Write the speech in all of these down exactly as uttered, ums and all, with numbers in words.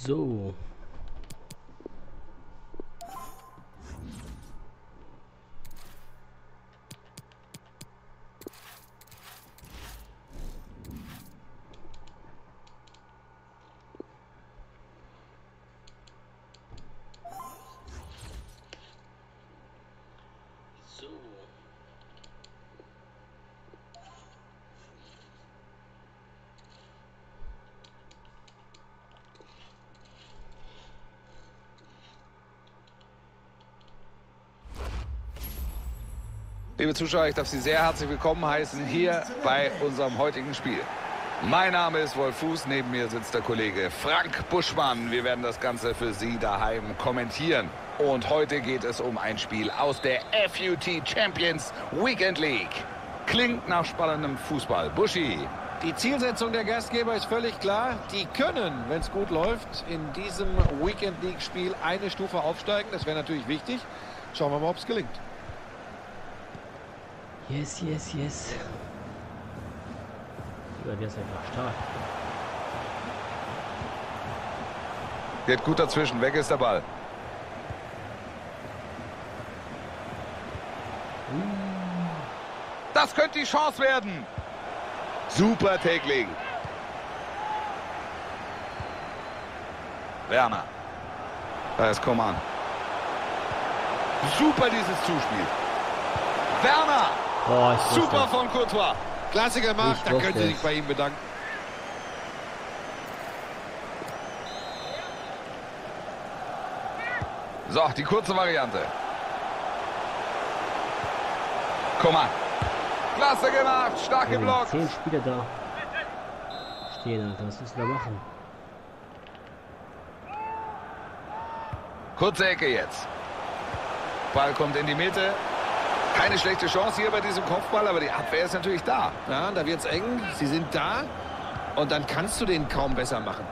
So. Liebe Zuschauer, ich darf Sie sehr herzlich willkommen heißen hier bei unserem heutigen Spiel. Mein Name ist Wolf Fuß, neben mir sitzt der Kollege Frank Buschmann. Wir werden das Ganze für Sie daheim kommentieren. Und heute geht es um ein Spiel aus der F U T Champions Weekend League. Klingt nach spannendem Fußball. Buschi. Die Zielsetzung der Gastgeber ist völlig klar. Die können, wenn es gut läuft, in diesem Weekend League Spiel eine Stufe aufsteigen. Das wäre natürlich wichtig. Schauen wir mal, ob es gelingt. Yes, yes, yes. Ja, der ist einfach stark. Geht gut dazwischen, weg ist der Ball. Das könnte die Chance werden. Super Tackling. Werner. Da ist Coman. Super dieses Zuspiel. Werner. Boah, super von Courtois. Klasse gemacht, da können Sie sich bei ihm bedanken. So, die kurze Variante. Coman. Klasse gemacht, stark geblockt. Zehn Spieler da stehen, Alter. Was müssen wir machen? Kurze Ecke jetzt. Ball kommt in die Mitte. Keine schlechte Chance hier bei diesem Kopfball, aber die Abwehr ist natürlich da. Ja, da wird es eng. Sie sind da. Und dann kannst du den kaum besser machen.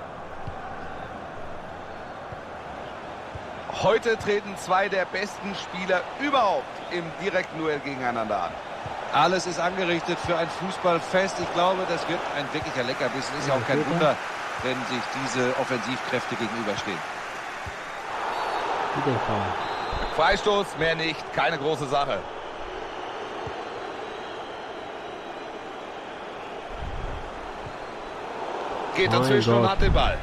Heute treten zwei der besten Spieler überhaupt im direkten Duell gegeneinander an. Alles ist angerichtet für ein Fußballfest. Ich glaube, das wird ein wirklicher Leckerbissen. Ist ja auch kein Wunder, wenn sich diese Offensivkräfte gegenüberstehen. Wieder Foul. Freistoß, mehr nicht, keine große Sache. Geht Mein dazwischen Gott. und hat den Ball.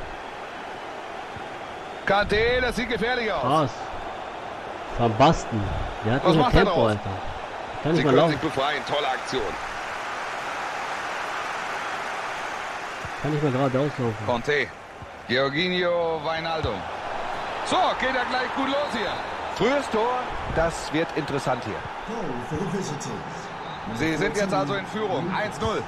Kanté, das sieht gefährlich aus. Krass. Van Basten. Der hat Was nicht macht er Tempo, draus? Alter. Kann Sie nicht mal können sich laufen. befreien, tolle Aktion. Kann nicht mal geradeaus laufen. Conte, Georginio Wijnaldum. So, geht er gleich gut los hier. Frühes Tor, das wird interessant hier. Sie sind jetzt also in Führung, eins null.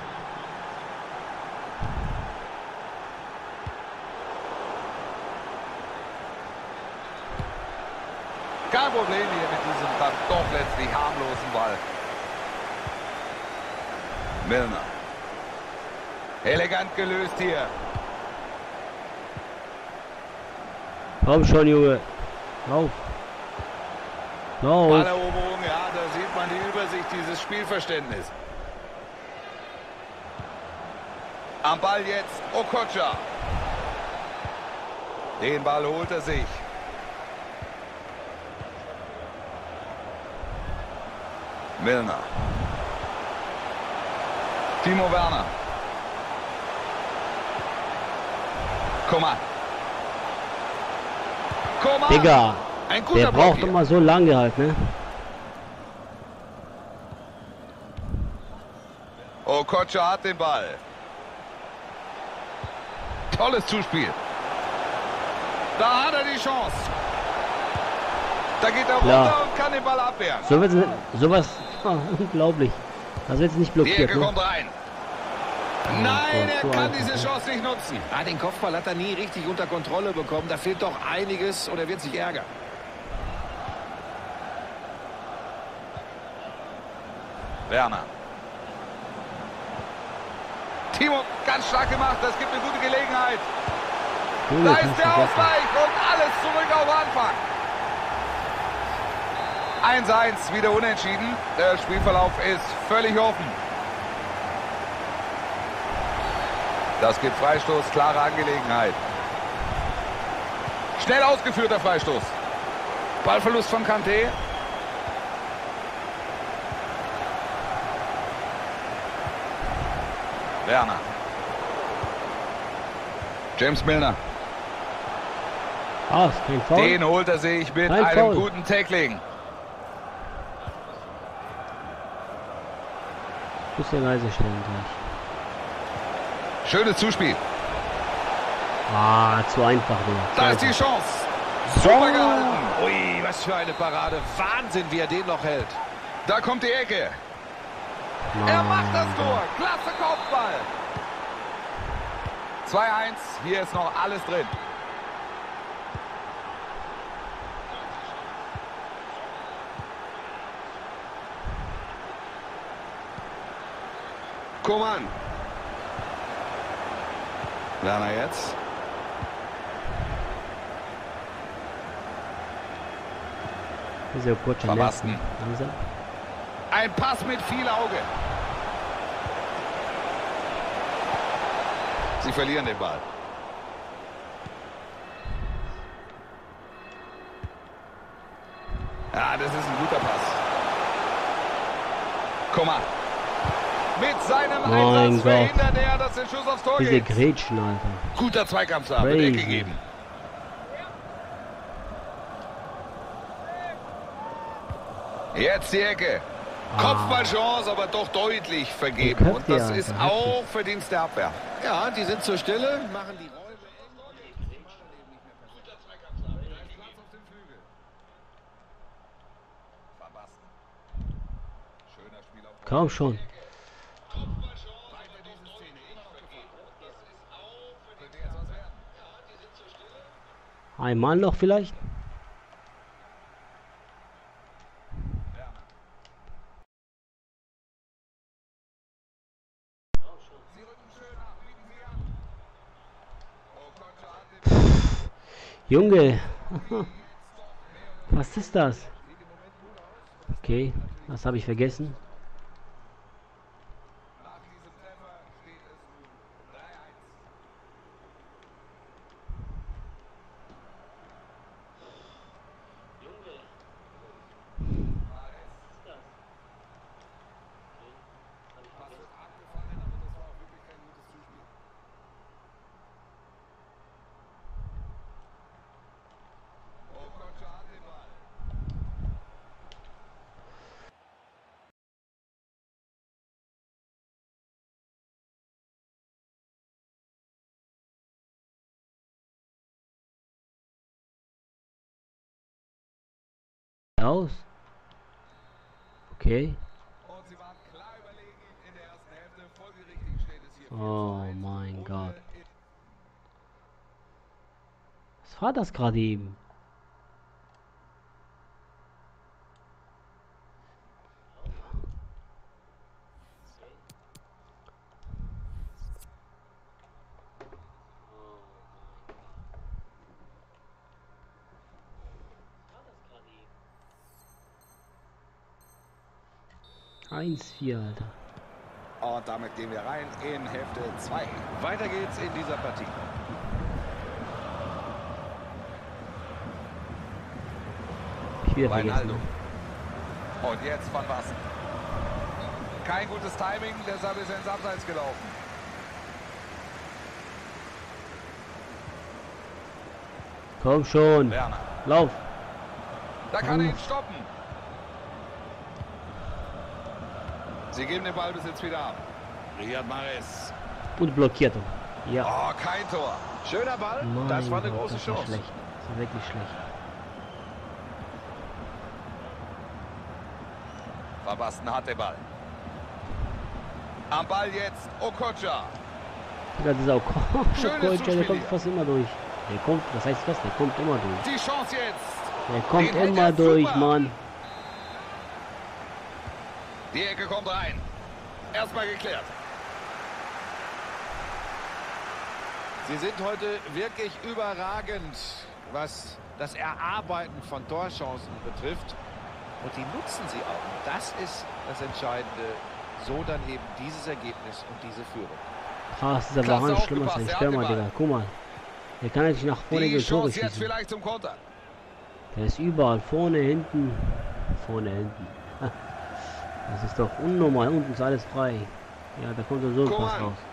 Kein Problem hier mit diesem dann doch letztlich harmlosen Ball. Milner. Elegant gelöst hier. Komm schon, Junge. Lauf. Lauf. Balleroberung, ja, da sieht man die Übersicht, dieses Spielverständnis. Am Ball jetzt Okocha. Den Ball holt er sich. Milner. Timo Werner. Coman. Coman. Digga. Ein guter Der Block braucht hier. immer so lange halt, ne? Okocha hat den Ball. Tolles Zuspiel. Da hat er die Chance. Da geht er Klar. runter und kann den Ball abwehren. So wird's, sowas, ah, unglaublich. Das wird nicht Die blockiert, Ecke ne? kommt rein. Nein, Gott, er so kann einfach, diese ne? Chance nicht nutzen. Ah, den Kopfball hat er nie richtig unter Kontrolle bekommen. Da fehlt doch einiges und er wird sich ärgern. Werner. Timo, ganz stark gemacht. Das gibt eine gute Gelegenheit. Junge, Da kannst ist du der vergessen. Ausgleich und alles zurück auf Anfang. eins eins, wieder unentschieden. Der Spielverlauf ist völlig offen. Das gibt Freistoß, klare Angelegenheit. Schnell ausgeführter Freistoß. Ballverlust von Kanté. Werner. James Milner. Ah, ist kein Foul. Den holt er sich mit Kein einem Foul. guten Tackling. Bisschen leise stellen gleich. Schönes Zuspiel. Ah, zu einfach, Digga. Da ist die Chance. Super gehalten. Ui, was für eine Parade. Wahnsinn, wie er den noch hält. Da kommt die Ecke. Er macht das Tor. Klasse Kopfball. zwei eins. Hier ist noch alles drin. Coman. Werner jetzt. Diese kurze Verbasten. Nerven. Langsam. Ein Pass mit viel Auge. Sie verlieren den Ball. Ja, das ist ein guter Pass. Coman. Mit seinem Mein Einsatz Gott. verhindert er, dass der Schuss aufs Tor Diese geht. Grätschen, Alter. Guter Zweikampf da, wird Ecke Crazy. geben. Jetzt die Ecke. Ah. Kopfballchance, aber doch deutlich vergeben. Den Und köpft das ihr, ist Alter, auch Verdienst der Abwehr. Ja, die sind zur Stille, machen die Räume Kaum schon. Einmal noch vielleicht? Pff, Junge. Was ist das? Okay, das habe ich vergessen. Aus. Okay. Oh mein Gott. Was war das gerade eben? eins vier, Alter. Und damit gehen wir rein in Hälfte zwei. Weiter geht's in dieser Partie. Ich wieder Reinaldo. vergessen. Und jetzt Van Basten. Kein gutes Timing, deshalb ist er ins Abseits gelaufen. Komm schon. Werner. Lauf. Da kann er ihn stoppen. Sie geben den Ballbesitz wieder ab. Riyad Mahrez. Und blockiert ihn. Ja. Oh, kein Tor. Schöner Ball, Mein das war eine Gott, große das war Chance. schlecht. Das war wirklich schlecht. Van Basten hat den Ball. Am Ball jetzt Okocha. Ja, dieser Okocha, Schönes der Zuspiel kommt hier. fast immer durch. Der kommt, was heißt das? Der kommt immer durch. Die Chance jetzt. Der kommt Den hält immer er durch, super. Mann. Die Ecke kommt rein. Erstmal geklärt. Sie sind heute wirklich überragend, was das Erarbeiten von Torchancen betrifft. Und die nutzen sie auch. Das ist das Entscheidende. So dann eben dieses Ergebnis und diese Führung. Ah, das ist aber Klasse auch ein schlimmer aufgepasst, sein. er Stör hat mal, den Ball. Digga. Guck mal. Der kann natürlich nach vorne Die gehen, Tore Chance jetzt schießen. vielleicht zum Konter. Der ist überall. Vorne, hinten. Vorne, hinten. Das ist doch unnormal. Unten ist alles frei. Ja, da kommt so ein Pass Coman. raus.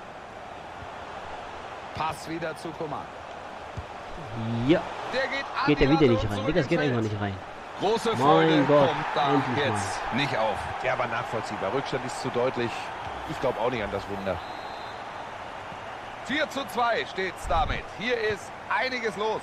Pass wieder zu Coman. Ja. Der geht, an Geht die er wieder Latte nicht und rein. zurück Digga, das ins geht Feld. einfach nicht rein. Große Mein Freude Gott, kommt da endlich jetzt nicht auf. Ja, aber nachvollziehbar. Rückstand ist zu deutlich. Ich glaube auch nicht an das Wunder. vier zu zwei steht's damit. Hier ist einiges los.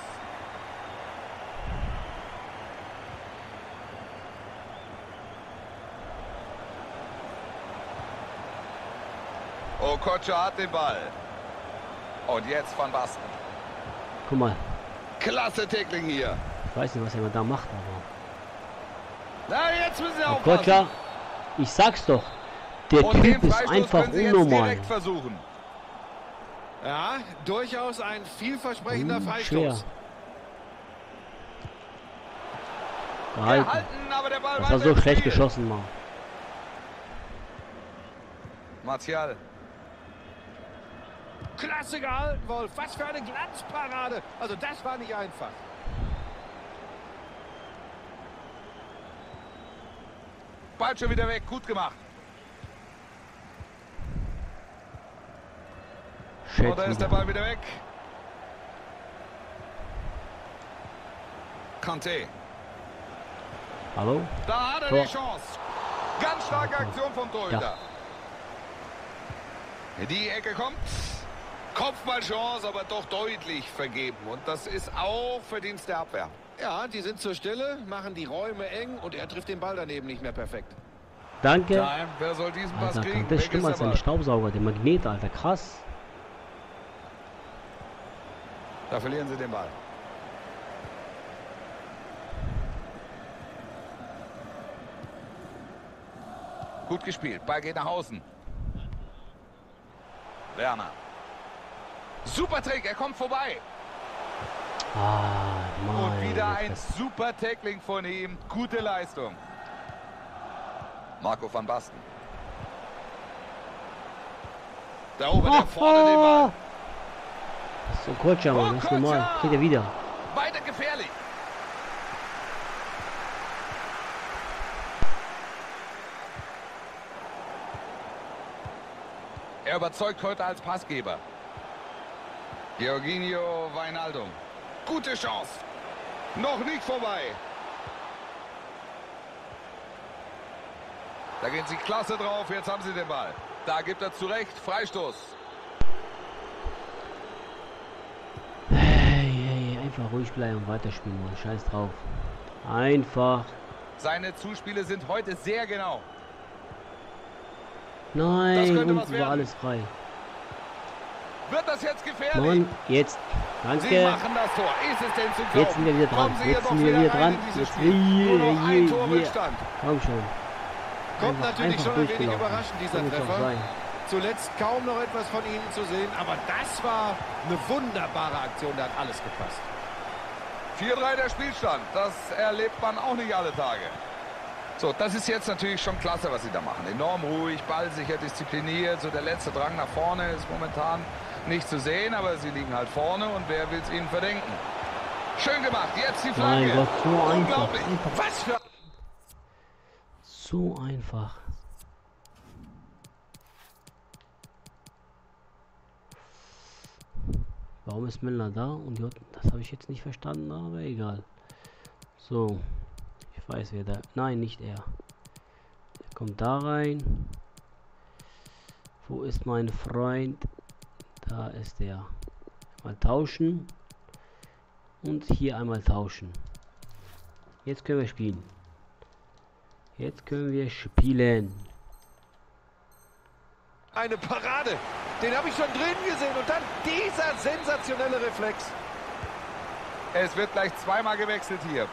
Okocha hat den Ball. Und jetzt Van Basten. Guck mal. Klasse Tackling hier. Ich weiß nicht, was er da macht, aber... Na, jetzt müssen Sie Okocha, aufpassen. ich sag's doch. Der Und Typ den ist Freistoß einfach können Sie jetzt unnormal. direkt versuchen. Ja, durchaus ein vielversprechender Hm, Freistoß. schwer. Gehalten. Gehalten, aber der Ball Das weiter war so im schlecht Spiel. geschossen, Mann. Martial. Klasse gehalten, Wolf. Was für eine Glanzparade. Also das war nicht einfach. Ball schon wieder weg. Gut gemacht. Shit, Oder ist der wieder. Ball wieder weg? Kanté. Hallo? Da hat er Tor. die Chance. Ganz starke Ja, Aktion vom Torhüter. Ja. Die Ecke kommt. Kopfballchance, aber doch deutlich vergeben. Und das ist auch Verdienst der Abwehr. Ja, die sind zur Stelle, machen die Räume eng und er trifft den Ball daneben nicht mehr perfekt. Danke. Time. Wer soll diesen Pass Alter, kriegen? das Weg stimmt ist als der ein Ball. Staubsauger, der Magnet, Alter, krass. Da verlieren sie den Ball. Gut gespielt. Ball geht nach außen. Werner. Super Trick. Er kommt vorbei. Ah, Mann. Und wieder ein super Tackling von ihm. Gute Leistung. Marco van Basten. Da oben, der vorne den Ball. So Okocha, Mann, das ist normal. Kriegt er wieder. Weiter gefährlich. Er überzeugt heute als Passgeber. Jorginho Wijnaldum. Gute Chance. Noch nicht vorbei. Da gehen sie klasse drauf. Jetzt haben sie den Ball. Da gibt er zurecht. Freistoß. Hey, hey, einfach ruhig bleiben und weiterspielen, Mann. Scheiß drauf. Einfach. Seine Zuspiele sind heute sehr genau. Nein, könnte was unten werden. war alles frei. Wird das jetzt gefährlich? Mann, jetzt. Sie Danke. machen das Tor. Ist es denn zu glauben? Jetzt sind wir wieder dran. Kommen Sie Jetzt jedoch sind wir wieder rein dran. in dieses Jetzt Spiel. wir- Nur noch ein wir- Tor wir- Rückstand. Komm schon. Kommt Einfach- natürlich einfach schon ein wenig durchgelaufen. überraschend, dieser So muss auch Treffer. sein. Zuletzt kaum noch etwas von ihnen zu sehen, aber das war eine wunderbare Aktion, da hat alles gepasst. vier drei der Spielstand. Das erlebt man auch nicht alle Tage. So, das ist jetzt natürlich schon klasse, was sie da machen. Enorm ruhig, ballsicher, diszipliniert. So der letzte Drang nach vorne ist momentan nicht zu sehen, aber sie liegen halt vorne und wer will es ihnen verdenken? Schön gemacht. Jetzt die Flanke. Mein Gott, so einfach. Unglaublich. einfach. Was für... So einfach. Warum ist Milner da? Und J, das habe ich jetzt nicht verstanden, aber egal. So, ich weiß wer da. Nein, nicht er. Er kommt da rein. Wo ist mein Freund? Da ist er. Mal tauschen. Und hier einmal tauschen. Jetzt können wir spielen. Jetzt können wir spielen. Eine Parade, den habe ich schon drin gesehen und dann dieser sensationelle Reflex. Es wird gleich zweimal gewechselt hier.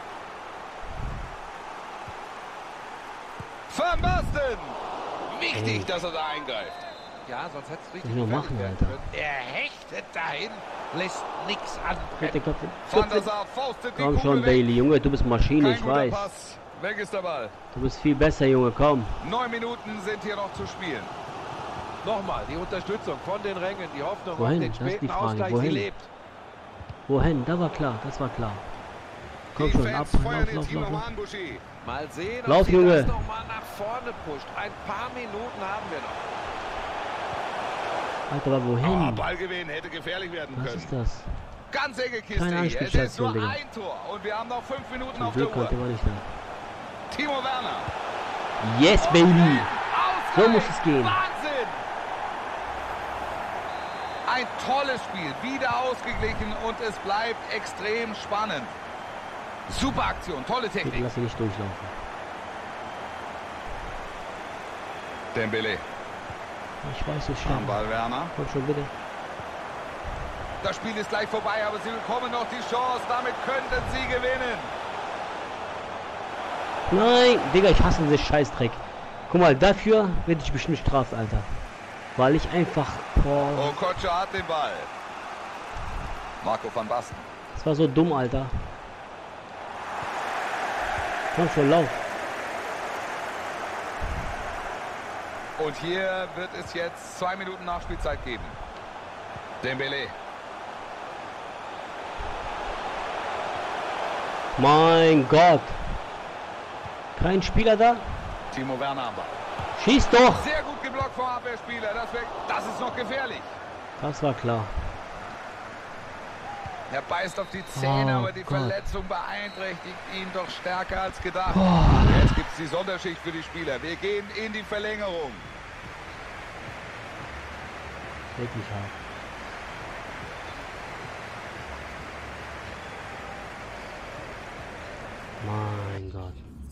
Van Basten! Wichtig, dass er da eingreift. Ja, sonst hätte es richtig Was soll ich noch gefährlich machen, werden Alter? können. Er hechtet dahin, lässt nichts an. Vierte Klappe. Van der Sar faustet die Komm Kugel schon, weg. Bailey, Junge, du bist Maschine, Kein ich guter weiß. Pass. Weg ist der Ball. Du bist viel besser, Junge, komm. Neun Minuten sind hier noch zu spielen. Nochmal, die Unterstützung von den Rängen, die Hoffnung Wohin? auf den Das ist die späten Frage. Ausgleich, Wohin? sie lebt. Wohin? Da war klar, das war klar. Komm Die schon, ab, Fans lauf, feuern lauf, den lauf, Timo lauf. Hahnbuschi. Mal sehen, ob Lauf, sie Junge. das noch mal nach vorne pusht. Ein paar Minuten haben wir noch. Alter, aber Oh, wohin? Ballgewinn hätte gefährlich werden Was können. ist das? Ganz enge Kiste Keine hier. Es ist Anspielstation, nur Digga. ein Tor und wir haben noch fünf Minuten Zum auf der Glück Uhr. heute war nicht da. Timo Werner. Yes, Baby! Ausgleich. So muss es gehen. Wahnsinn! Ein tolles Spiel, wieder ausgeglichen und es bleibt extrem spannend. Super Aktion, tolle Bitte Technik. lass sie nicht durchlaufen. Dembele. Ich weiß es Am schon. Ball Werner. Komm schon, bitte. Das Spiel ist gleich vorbei, aber sie bekommen noch die Chance. Damit könnten sie gewinnen. Nein, Digga, ich hasse diesen Scheißdreck. Guck mal, dafür werde ich bestimmt straft, Alter. Weil ich einfach... Boah, Okocha hat den Ball. Marco van Basten. das war so dumm, Alter. Komm schon, lauf. Und hier wird es jetzt zwei Minuten Nachspielzeit geben. Dembele. Mein Gott. Kein Spieler da? Timo Werner am Ball. Schieß doch! Sehr gut geblockt vom Abwehrspieler. Das, wär, das ist noch gefährlich. Das war klar. Er beißt auf die Zähne, Oh aber die Gott. Verletzung beeinträchtigt ihn doch stärker als gedacht. Oh. Jetzt gibt es die Sonderschicht für die Spieler. Wir gehen in die Verlängerung. Wirklich hart. Mein Gott.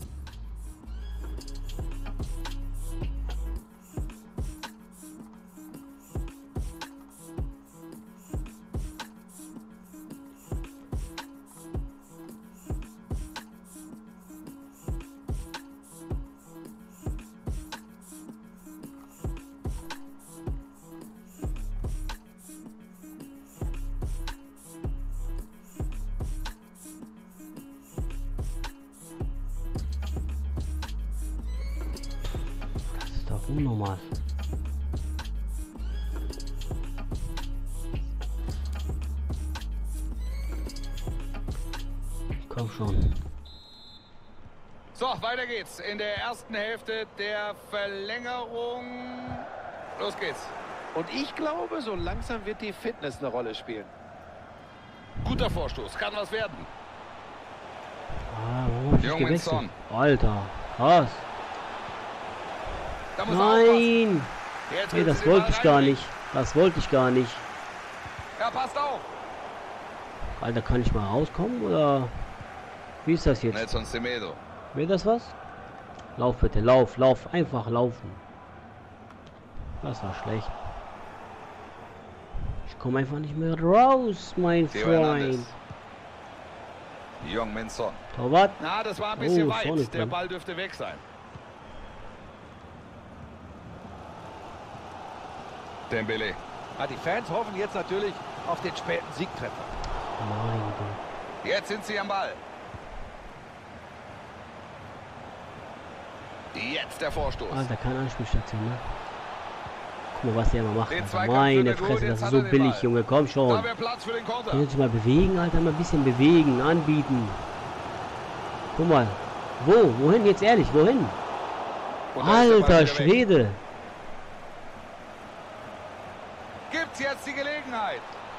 Das ist doch unnormal. Komm schon. So, weiter geht's. In der ersten Hälfte der Verlängerung. Los geht's. Und ich glaube, so langsam wird die Fitness eine Rolle spielen. Guter Vorstoß. Kann was werden. Ah, warum hab ich Jung gewechselt? Min Alter, was? Da muss er aufpassen. Nein! Jetzt Nee, will das sie den wollte Ball ich gar reinlegen. nicht. Das wollte ich gar nicht. Ja, passt auf. Alter, kann ich mal rauskommen oder wie ist das jetzt? Nelson Semedo. Wäre das was? Lauf bitte, lauf, lauf, einfach laufen. Das war schlecht. Ich komme einfach nicht mehr raus, mein Theo Hernandez. Freund. Jung Min Son. Torwart. Na, das war ein bisschen Oh, Son weit. ist Der dran. Ball dürfte weg sein. Dembele. Ah, die Fans hoffen jetzt natürlich auf den späten Siegtreffer. Mein Gott. Jetzt sind sie am Ball. Jetzt der Vorstoß. Alter, keine Anspielstation, ne? Guck mal, was der immer macht. Den Alter. Zweikampf Meine führt er gut, Fresse, jetzt das ist hat so er den billig, Ball. Junge. Komm schon. Da wäre Platz für den Konter. Können Sie mal bewegen, Alter, mal ein bisschen bewegen, anbieten. Guck mal. Wo? Wohin? Jetzt ehrlich, wohin? Und da ist der Ball Alter wieder weg. Schwede. Gibt's jetzt die Gelegenheit.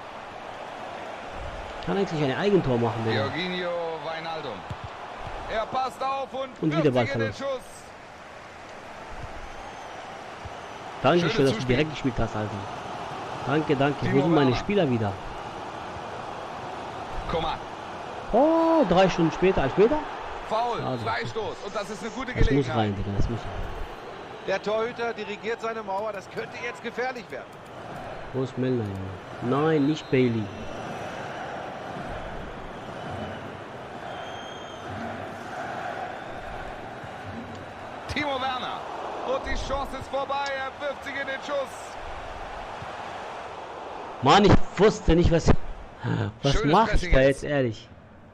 Kann eigentlich ein Eigentor machen, Digga. Jorginho Wijnaldum. Er passt auf und, Und wirft wieder sich in den Ballverlust. Schuss. Danke Schönes schön, dass du Zuspiel. direkt gespielt hast, Alter. Danke, danke. Timo Wo sind meine Werner. Spieler wieder? Coman. Oh, drei Stunden später, als später? Faul, Also. Freistoß. Und das ist eine gute Das muss Gelegenheit. rein, Digga, das muss. Der Torhüter dirigiert seine Mauer. Das könnte jetzt gefährlich werden. Wo ist Milner, Junge? Nein, nicht Bailey. Timo Werner. Und die Chance ist vorbei. Er wirft sich in den Schuss. Mann, ich wusste nicht, was. Was Schönes mache ich Pressing da jetzt. jetzt, ehrlich?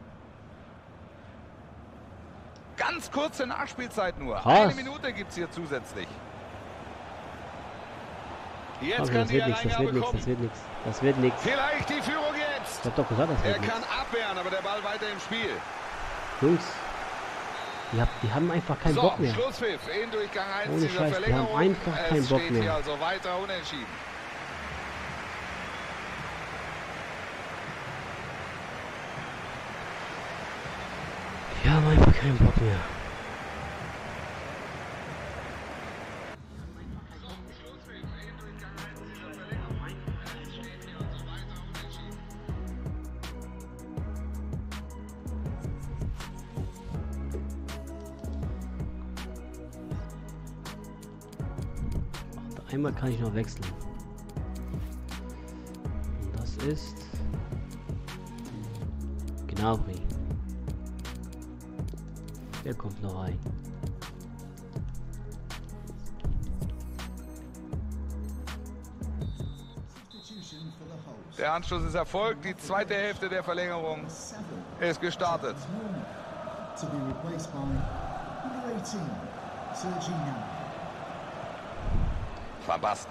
Ganz kurze Nachspielzeit nur. Krass. Eine Minute gibt es hier zusätzlich. Jetzt Also, kann das die wird nichts, das wird nichts, Hereingabe das kommen. wird nichts. Das wird nichts. Vielleicht die Führung jetzt. Ich hab doch gesagt, das Er wird nichts. kann abwehren, aber der Ball weiter im Spiel. Jungs, die, hab, die haben einfach keinen So, Bock mehr. Schlusspfiff in Durchgang eins Ohne dieser Scheiß, die Verlängerung. haben einfach keinen Es Bock steht mehr. hier also weiter unentschieden. Die haben einfach keinen Bock mehr. Einmal kann ich noch wechseln. Und das ist Gnabry. Der kommt noch rein. Der Anschluss ist erfolgt. Die zweite Hälfte der Verlängerung ist gestartet. To be replaced by number eighteen, Sergio Gnabry. Van Basten.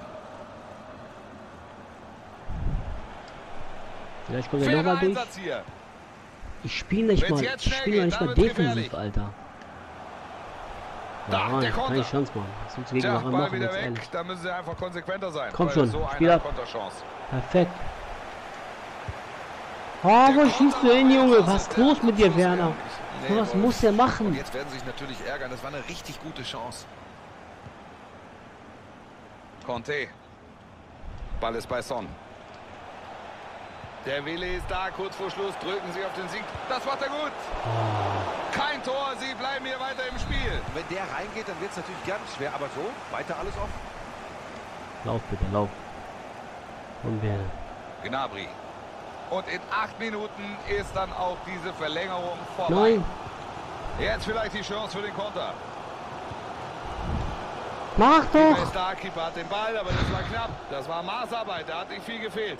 Vielleicht kommt er Fairer nochmal durch. Einsatz hier. Ich spiele nicht Wenn's mal, jetzt ich schnell spiele geht, nicht dann mal wird's defensiv, gefährlich. Alter. Da, Ja, der ich kann Konter. keine Chance machen. Was willst du gegen Tja, noch Ball machen, wieder jetzt weg. ehrlich? Da müssen sie einfach konsequenter sein. Komm bei schon, so Spiel einer ab. Konterchance. Perfekt. Oh, wo schießt du hin, Junge? Was ist los mit dir, Werner? Nee, Was Wolf. muss er Und machen? jetzt werden sie sich natürlich ärgern. Das war eine richtig gute Chance. Conte. Ball ist bei Son. Der Wille ist da, kurz vor Schluss drücken sie auf den Sieg. Das macht er gut. Kein Tor, sie bleiben hier weiter im Spiel. Wenn der reingeht, dann wird es natürlich ganz schwer. Aber so, weiter alles offen. Lauf bitte, lauf. Und Werner. Gnabry. Und in acht Minuten ist dann auch diese Verlängerung vorbei. Nein, Jetzt vielleicht die Chance für den Konter. mach Der doch! Starkeeper hat den Ball, aber das war knapp. Das war Maßarbeit, da hat nicht viel gefehlt.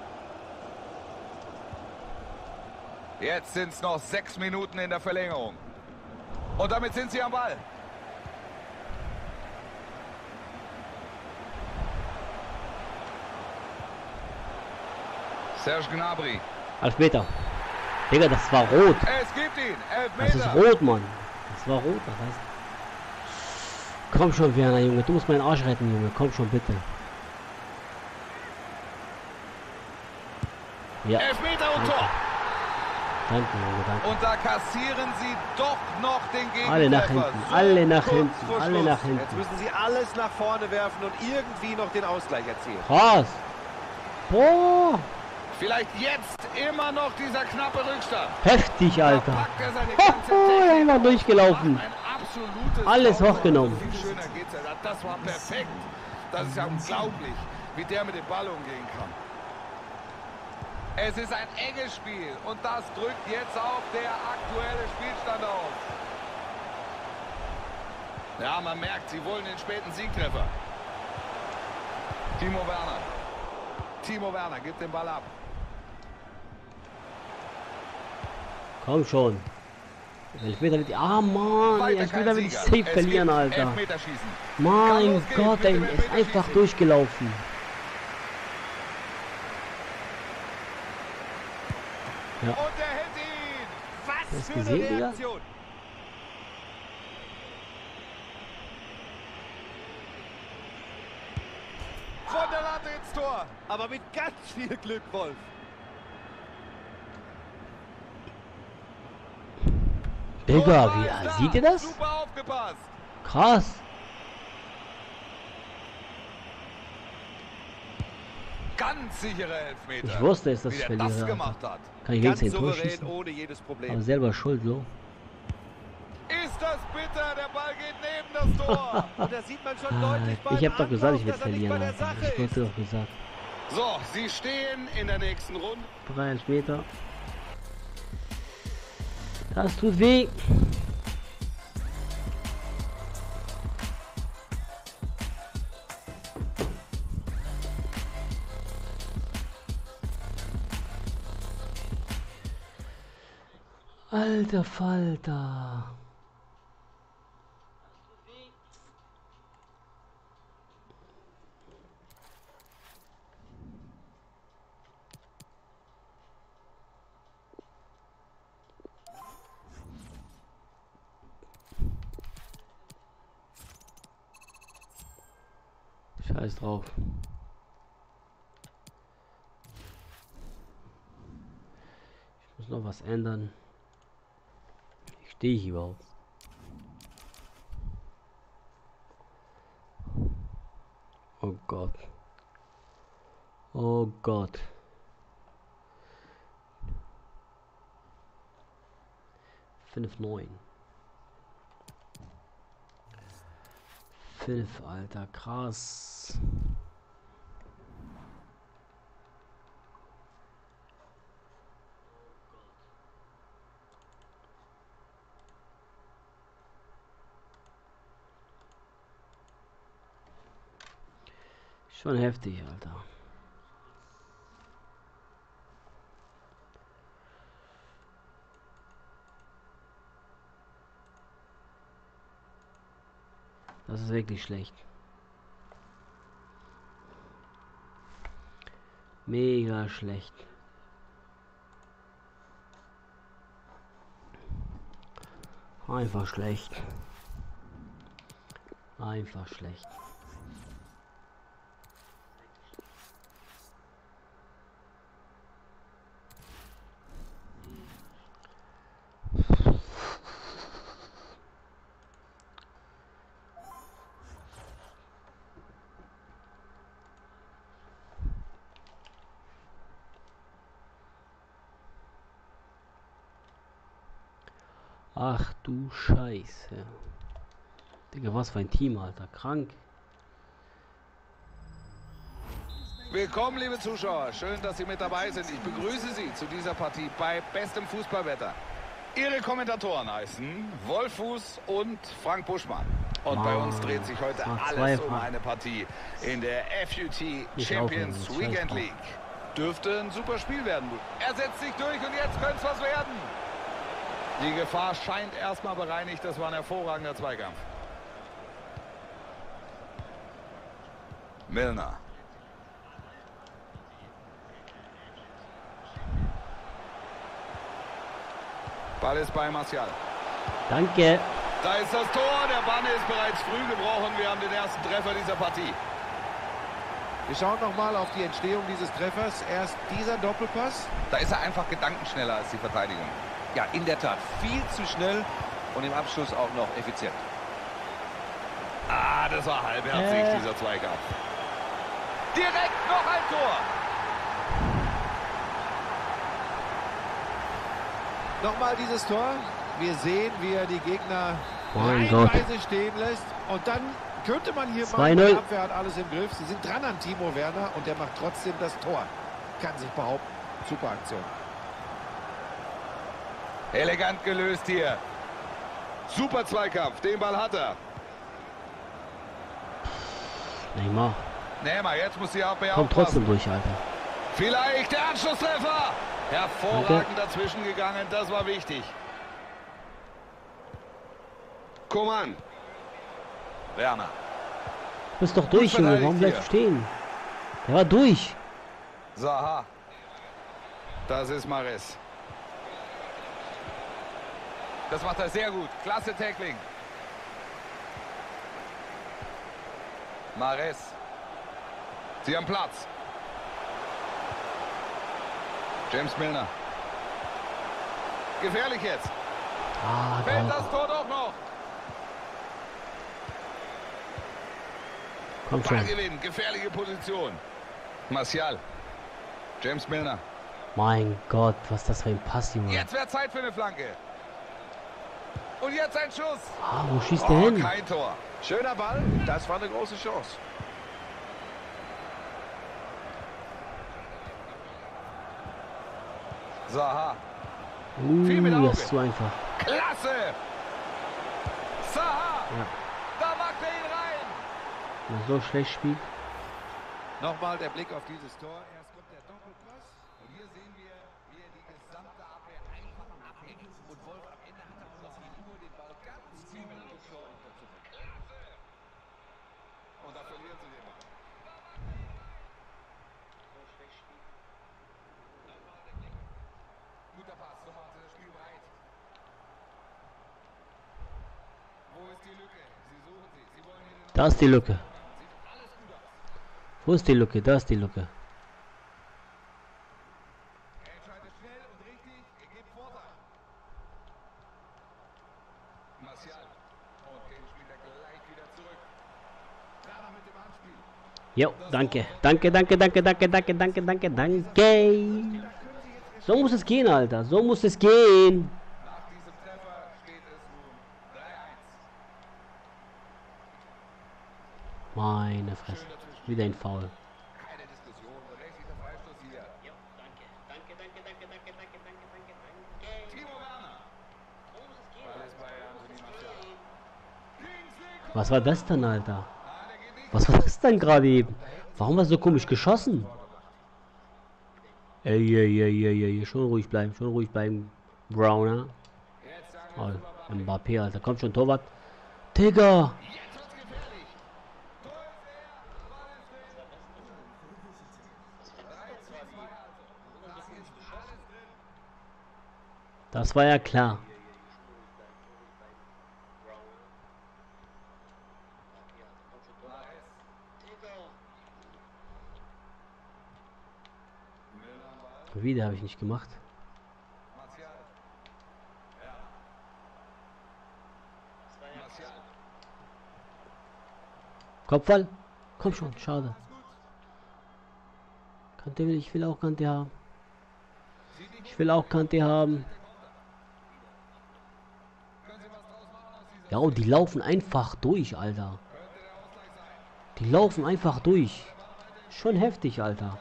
Jetzt sind es noch sechs Minuten in der Verlängerung. Und damit sind sie am Ball. Serge Gnabry. Elfmeter. Digga, das war rot. Es gibt ihn. Das ist Elfmeter. rot, Mann. Das war rot, das heißt. Komm schon, Werner, Junge. Du musst meinen Arsch retten, Junge. Komm schon, bitte. Ja. Elfmeter und Danke. Tor. Danke, Junge, danke. Und da kassieren sie doch noch den Gegentreffer. Alle nach hinten, So alle nach kurz hinten, vor alle Schluss. nach Jetzt hinten. müssen sie alles nach vorne werfen und irgendwie noch den Ausgleich erzielen. Krass. Boah. Vielleicht jetzt immer noch dieser knappe Rückstand. Heftig, Da Alter. packt er seine Oh, ganze oh, Technik er war auf. durchgelaufen. Macht ein absolutes Alles Traumtor. hochgenommen. Viel schöner geht's ja. Das war perfekt. Das ist ja unglaublich, wie der mit dem Ball umgehen kann. Es ist ein enges Spiel und das drückt jetzt auch der aktuelle Spielstand aus. Ja, man merkt, sie wollen den späten Siegtreffer. Timo Werner. Timo Werner gibt den Ball ab. Komm schon. Elfmeter wird. Ah, Mann. Weiter Elfmeter kein will ich Sieger. safe Es verlieren, gibt Alter. Elfmeterschießen. Mein Kann losgehen Gott, mit ey. dem Er ist einfach Elfmeterschießen. durchgelaufen. Ja. Und er hält ihn. Was Hast für du eine gesehen, Digga? Reaktion. Von der Latte ins Tor. Aber mit ganz viel Glück, Wolf. Digga, Und wie, da ist seht ihr da. das? Super aufgepasst. Krass. Ganz sichere Elfmeter. Ich wusste es, dass wie ich der verliere. das Alter. gemacht hat. Kann ich Ganz wenigstens ein Tor souverän, schießen? ohne jedes Problem. Aber selber schuld, so. Ist das bitter? Der Ball geht neben das Tor. Und da sieht man schon Ah, deutlich beim ich hab doch gesagt, ich Anlauf, werde dass er nicht verlieren, bei der Alter. Sache Ich wollte ist. doch gesagt. So, sie stehen in der nächsten Runde. Drei Elfmeter. Das tut weh. Alter Falter. Scheiß drauf. Ich muss noch was ändern. Ich stehe hier überhaupt. Oh Gott. Oh Gott. fünf neun. fünf, Alter, krass. Schon heftig, Alter. Das ist wirklich schlecht. Mega schlecht. Einfach schlecht. Einfach schlecht. Ach du Scheiße. Digga, was für ein Team, Alter. Krank. Willkommen, liebe Zuschauer. Schön, dass Sie mit dabei sind. Ich begrüße Sie zu dieser Partie bei bestem Fußballwetter. Ihre Kommentatoren heißen Wolfuß und Frank Buschmann. Und bei uns dreht sich heute alles um eine Partie in der F U T Champions Weekend League. Dürfte ein super Spiel werden. Er setzt sich durch und jetzt könnte es was werden. Die Gefahr scheint erstmal bereinigt. Das war ein hervorragender Zweikampf. Milner. Ball ist bei Martial. Danke. Da ist das Tor. Der Bann ist bereits früh gebrochen. Wir haben den ersten Treffer dieser Partie. Wir schauen nochmal auf die Entstehung dieses Treffers. Erst dieser Doppelpass. Da ist er einfach gedankenschneller als die Verteidigung. Ja, in der Tat. Viel zu schnell und im Abschluss auch noch effizient. Ah, das war halbherzig, äh. dieser Zweikampf. Direkt noch ein Tor. Nochmal dieses Tor. Wir sehen, wie er die Gegner Mein Gott. reihenweise stehen lässt. Und dann könnte man hier zwei mal, die null. Abwehr hat alles im Griff. Sie sind dran an Timo Werner und der macht trotzdem das Tor. Kann sich behaupten. Super Aktion. Elegant gelöst hier. Super Zweikampf. Den Ball hat er. Neymar. Neymar, jetzt muss die Abwehr Kommt aufpassen. trotzdem durch, Alter. Vielleicht der Anschlusstreffer. Hervorragend dazwischen gegangen. Das war wichtig. Coman. Werner. Du bist doch durch, Junge. Warum bleibst du stehen? Der war durch. Zaha. Das ist Mahrez. Das macht er sehr gut. Klasse Tackling. Mahrez. Sie haben Platz. James Milner. Gefährlich jetzt. Ah, Fällt da. das Tor doch noch. Komm schon. Ballgewinn. Gefährliche Position. Martial. James Milner. Mein Gott, was ist das für ein Pass, Junge. Jetzt wäre Zeit für eine Flanke. Und jetzt ein Schuss. Ah, wo schießt der Oh, hin? kein Tor. Schöner Ball. Das war eine große Chance. Zaha. Viel mit Uh, Auge. das ist so einfach. Klasse. Zaha. Ja. Da macht er ihn rein. Wenn er so schlecht spielt. Nochmal der Blick auf dieses Tor. Erst kommt der Doppelpass. Und hier sehen wir, wie er die gesamte Abwehr einfach abhängt. Und Wolf am Ende hat er auch noch die Ruhe, den Ball ganz zielgerichtet Tor unterzubringen. Klasse. Und da verlieren sie den Ball. Guter Pass, so macht er das Spiel breit. Wo ist die Lücke? Sie suchen sie. Sie wollen hier den Da ist die Lücke. Sieht alles gut aus. Wo ist die Lücke? Da ist die Lücke. Er entscheidet schnell und richtig. Er gibt Vorteil. Martial. Und den spielt er gleich wieder zurück. Klarer mit dem Anspiel. Jo, danke. Danke, danke, danke, danke, danke, danke, danke, danke. So muss es gehen, Alter. So muss es gehen. Nach diesem Treffer steht es nun drei eins. Meine Fresse. Wieder ein Foul. Keine Diskussion, berechtigter Freistoß hier. Jo, danke. Danke, danke, danke, danke, danke, danke, danke, danke. Timo Werner. Ball ist bei Anthony Martial. Was war das denn, Alter? Was war das denn gerade eben? Warum war es so komisch geschossen? Ey, ey, ey, ey, ey, schon ruhig bleiben, schon ruhig bleiben, Browner. Oh, Mbappé, Alter, kommt schon, Torwart. Digga! Das war ja klar. Wieder habe ich nicht gemacht. Martial. Ja. Martial. Kopfball? Komm schon, schade. Kante will, ich will auch Kante haben. Ich will auch Kante haben. Ja, und die laufen einfach durch, Alter. Die laufen einfach durch. Schon heftig, Alter.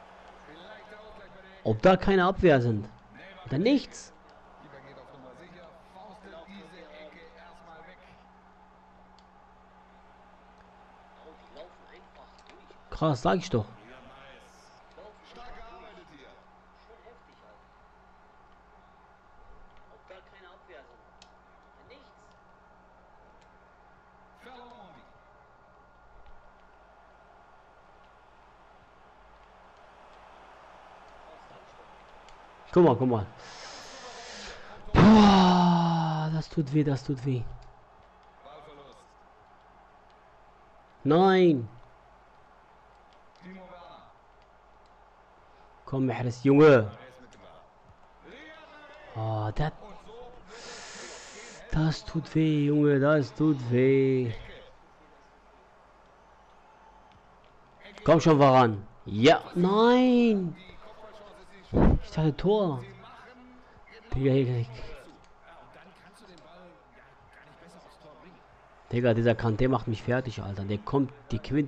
Ob da keine Abwehr sind. Oder nichts. Lieber geht auf Nummer sicher. Faustet diese Ecke erstmal weg. Krass, sag ich doch. Stark gearbeitet hier. Verloren. Guck mal, guck mal. Boah, das tut weh, das tut weh. Ballverlust. Nein. Timo Werner. Komm, Mehres, Junge. Er ist mitgebracht. Oh, das, das tut weh, Junge, das tut weh. Komm schon voran. Ja, nein. Ich dachte Tor. Digga, Digga, Digga, dieser Kante macht mich fertig, Alter. Der kommt, die Quint.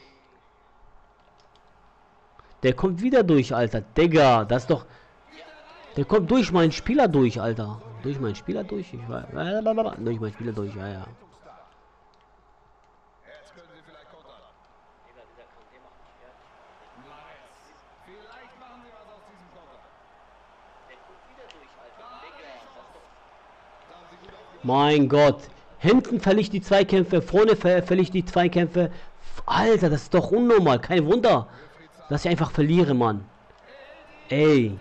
Der kommt wieder durch, Alter. Digga, das ist doch. Der kommt durch meinen Spieler durch, Alter. Durch meinen Spieler durch. Ich weiß. Durch meinen Spieler durch, ja, ja. Jetzt können sie vielleicht kontern. Nice. Vielleicht machen sie was aus diesem Konter. Da haben sie gut aufgepasst. Mein Gott. Hinten verliere ich die Zweikämpfe, vorne ver verliere ich die Zweikämpfe. Alter, das ist doch unnormal. Kein Wunder, dass ich einfach verliere, Mann. Ey.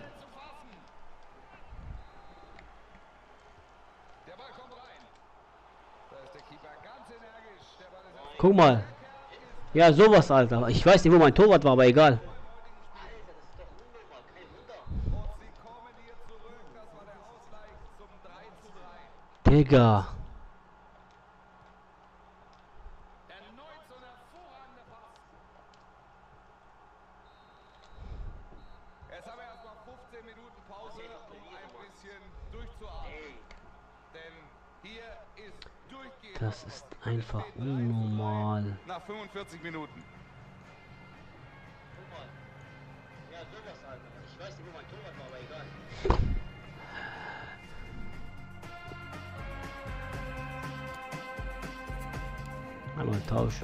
Der Ball kommt rein. Da ist der Keeper ganz energisch. Der Ball ist auf Guck mal. Ja, sowas, Alter. Ich weiß nicht, wo mein Torwart war, aber egal. und sie kommen hier zurück. Das war der Ausgleich zum drei zu drei. Digga. Erneut so ein hervorragender Pass. Jetzt haben wir erstmal fünfzehn Minuten Pause, um ein bisschen durchzuatmen. Denn hier ist durchgehend. Das ist einfach unnormal. Nach fünfundvierzig Minuten. Einmal tauschen.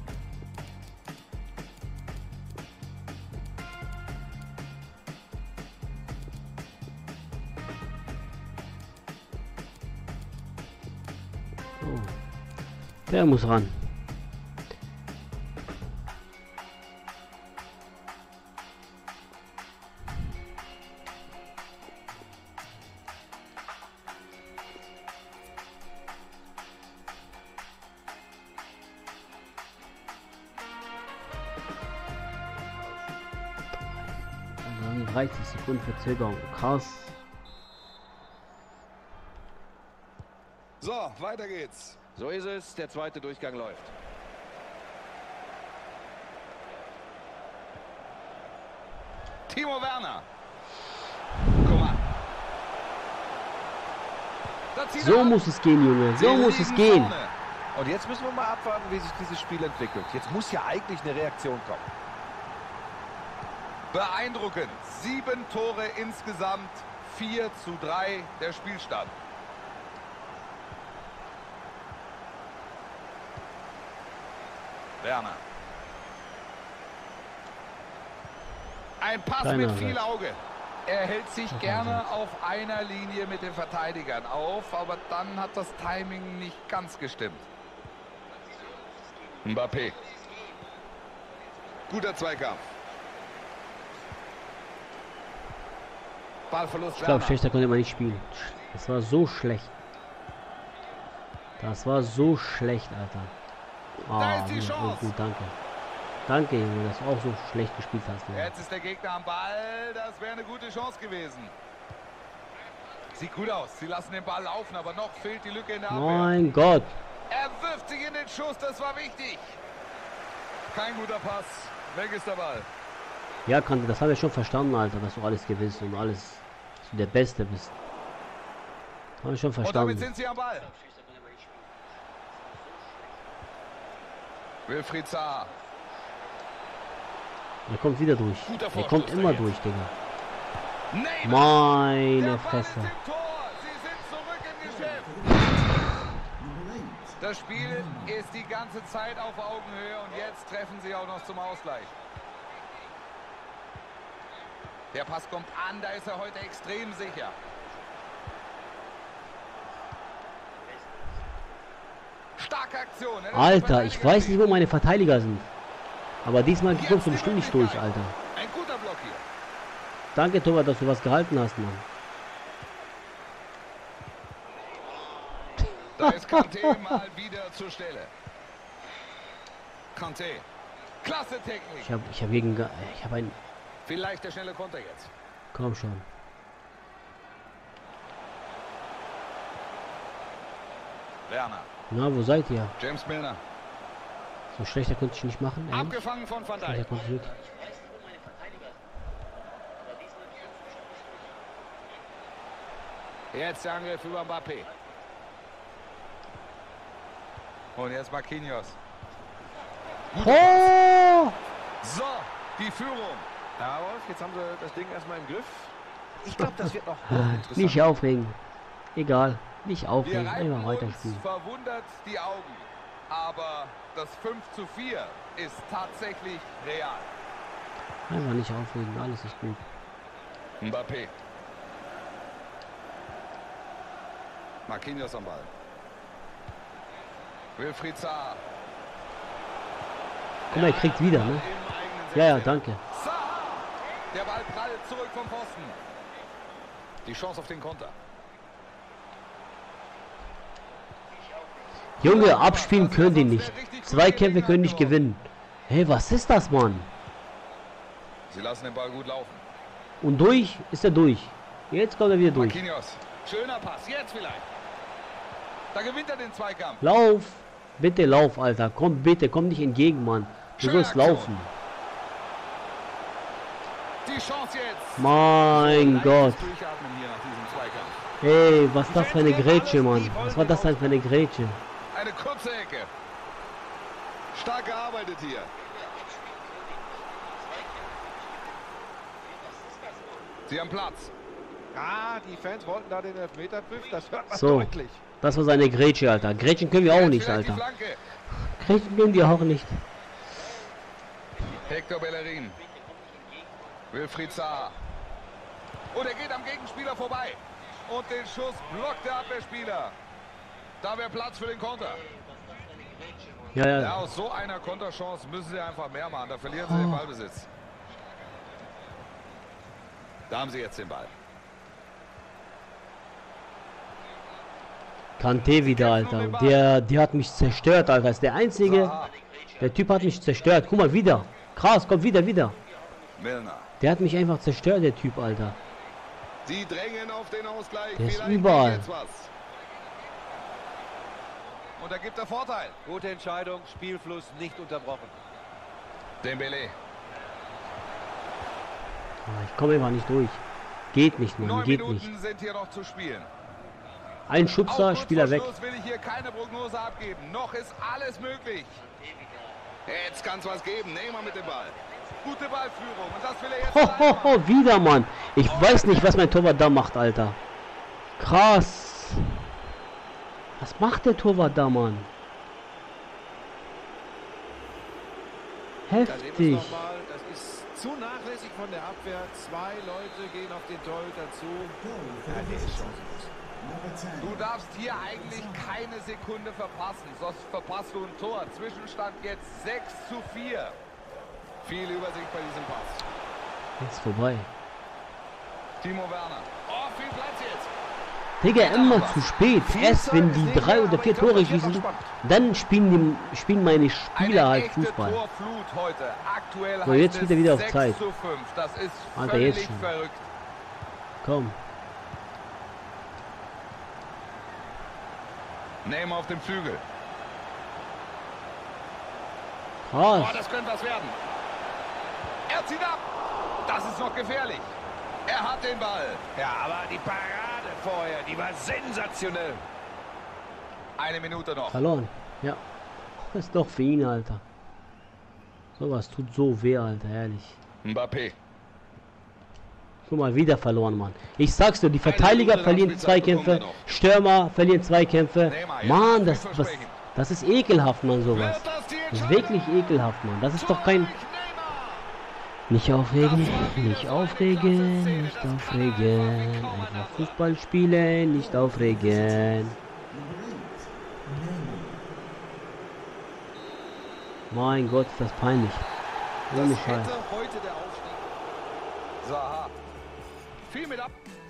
Oh. Der muss ran. dreißig Sekunden Verzögerung. Krass. So, weiter geht's. So ist es, der zweite Durchgang läuft. Timo Werner. Guck mal. Da zieht So er ab. muss es gehen, Junge. So Sie muss es liegen gehen. vorne. Und jetzt müssen wir mal abwarten, wie sich dieses Spiel entwickelt. Jetzt muss ja eigentlich eine Reaktion kommen. Beeindruckend. Sieben Tore insgesamt. vier zu drei der Spielstand. Werner. Ein Pass Keiner mit viel Satz. Auge. Er hält sich Keiner gerne Satz. auf einer Linie mit den Verteidigern auf, aber dann hat das Timing nicht ganz gestimmt. Mbappé. Guter Zweikampf. Ballverlust Ich glaube, Werner. schlechter konnte man nicht spielen. Das war so schlecht. Das war so schlecht, Alter. Da Ah, ist die oh, Chance. gut, danke. Danke, Junge, dass du auch so schlecht gespielt hast. Junge. Jetzt ist der Gegner am Ball. Das wäre eine gute Chance gewesen. Sieht gut aus. Sie lassen den Ball laufen, aber noch fehlt die Lücke in der Abwehr. Mein Gott. Er wirft sich in den Schuss. Das war wichtig. Kein guter Pass. Weg ist der Ball. Ja, Kante, das haben wir schon verstanden, Alter, dass du alles gewinnst und alles, dass du der Beste bist. Haben wir schon Und damit verstanden. sind sie am Ball. Wilfried Zaha. Er kommt wieder durch. Guter Er Vorstoß kommt immer jetzt. durch, Digga. Neymar. Meine Der Ball Fresse. ist im Tor. Sie sind zurück im Geschäft. Number eight. Das Spiel ist die ganze Zeit auf Augenhöhe und jetzt treffen sie auch noch zum Ausgleich. Der Pass kommt an, da ist er heute extrem sicher. Starke Aktion. Er lässt Alter, den ich Verteidiger weiß nicht, wo meine Verteidiger sind. Aber diesmal Jetzt kommst du die bestimmt nicht durch, Möglichkeit. Alter. Ein guter Block hier. Danke, Thomas, dass du was gehalten hast, Mann. Da ist Kanté mal wieder zur Stelle. Kanté. Klasse Technik. Ich habe ich hab gegen... ge- Ich habe ein... Vielleicht der schnelle Konter jetzt. Komm schon. Werner. Na, wo seid ihr? James Milner. So schlechter konnte ich nicht machen. Ernst? Abgefangen von Van Schlechter Dijk. konnte ich nicht. Jetzt der Angriff über Mbappé. Und jetzt Marquinhos. Oh! So, die Führung. Ja, Wolf, jetzt haben sie das Ding erstmal im Griff. Ich glaube, das wird noch hochinteressant. Nicht aufregen. Egal. Nicht Wir aufregen. reiben Einfach uns weiterspielen. verwundert die Augen. Aber das fünf zu vier ist tatsächlich real. Einfach nicht aufregen. Alles ist gut. Mbappé. Marquinhos am Ball. Wilfried Zaha. Guck mal, er kriegt wieder, ne? Im eigenen Ja, ja, sechzehner. danke. Zaha. Der Ball prallt zurück vom Pfosten. Die Chance auf den Konter. Junge, abspielen können die nicht. Zwei Kämpfe können nicht gewinnen. Hey, was ist das, Mann? Sie lassen den Ball gut laufen. Und durch ist er durch. Jetzt kommt er wieder durch. Marquinhos. Schöner Pass. Jetzt vielleicht. Da gewinnt er den Zweikampf. Lauf. Bitte lauf, Alter. Komm, bitte. Komm nicht entgegen, Mann. Du Schöne sollst Aktion. laufen. Die Chance jetzt. Mein Leichtes Gott. Durchatmen hier nach diesem Zweikampf. Hey, was ist das für eine Grätsche, Mann? Was war das denn für eine Grätsche? Eine kurze Ecke. Stark gearbeitet hier. Sie haben Platz. Ah, die Fans wollten da den Elfmeterpfiff. Das hört man So. deutlich. Das war seine Grätsche, Alter. Grätschen können wir auch Jetzt nicht, vielleicht die Alter. Flanke. Grätschen können wir auch nicht. Hector Bellerin. Wilfried Zaha. Und er geht am Gegenspieler vorbei. Und den Schuss blockt der Abwehrspieler. Da wäre Platz für den Konter. Ja, Ja, ja. aus so einer Konterchance müssen sie einfach mehr machen. Da verlieren sie den Ballbesitz. Da haben sie jetzt den Ball. Kanté wieder, Alter. Der, der hat mich zerstört, Alter. Ist der einzige. Zaha. Der Typ hat mich zerstört. Guck mal, wieder. Krass, kommt wieder, wieder. Milner. Der hat mich einfach zerstört, der Typ, Alter. Sie drängen auf den Ausgleich. Der ist Vielleicht überall. geht jetzt was. Und da gibt er Vorteil. Gute Entscheidung, Spielfluss nicht unterbrochen. Dembele. Ah, ich komme einfach nicht durch. Geht nicht, Mann, Neun geht Minuten nicht. sind hier noch zu spielen. Ein Auch Schubser, kurz Spieler vor weg. Schluss will ich hier keine Prognose abgeben. Noch ist alles möglich. Jetzt kann es was geben. Neymar mit dem Ball. Gute Ballführung. Und das will er jetzt Ho, alleine ho, machen. ho, wieder, Mann. Ich weiß nicht, was mein Torwart da macht, Alter. Krass. Was macht der Torwart da, Mann? Da sehen wir Heftig. es nochmal. Das ist zu nachlässig von der Abwehr. Zwei Leute gehen auf den Torhüter zu. Ja, der ist chancenlos. Number ten. Du darfst hier eigentlich keine Sekunde verpassen, sonst verpasst du ein Tor. Zwischenstand jetzt sechs zu vier. Viel Übersicht bei diesem Pass. Jetzt vorbei. Timo Werner. Oh, viel Platz jetzt. Digga, immer zu spät. Erst wenn die drei oder vier Tore schießen, dann spielen, die, spielen meine Spieler Eine halt echte Fußball. Torflut heute. Aktuell So, heißt jetzt es wieder wieder auf sechs Zeit. zu fünf. Das ist Alter, völlig jetzt schon. verrückt. Komm. Neymar auf dem Flügel. Oh, Krass. das könnte was werden. Er zieht ab. Das ist noch gefährlich. Er hat den Ball. Ja, aber die Parade vorher, die war sensationell. Eine Minute noch. Verloren. Ja. Das ist doch für ihn, Alter. Sowas tut so weh, Alter, ehrlich. Mbappé. Guck mal, wieder verloren, Mann. Ich sag's dir, die Verteidiger Minute verlieren Nachspielzeit Zweikämpfe, bekommen wir Stürmer verlieren Zweikämpfe. Neymar, ja, Mann, das, das, vielversprechend. das ist ekelhaft, Mann, sowas. Wird das die Das ist wirklich ekelhaft, Mann. Das ist doch kein... Neymar. Nicht aufregen, nicht aufregen, nicht aufregen. Einfach Fußball spielen, nicht aufregen. Number eight. Neymar. Mein Gott, ist das peinlich. Ohne Das Scheiß. hätte heute der Aufstieg. Zaha. Viel mit ab.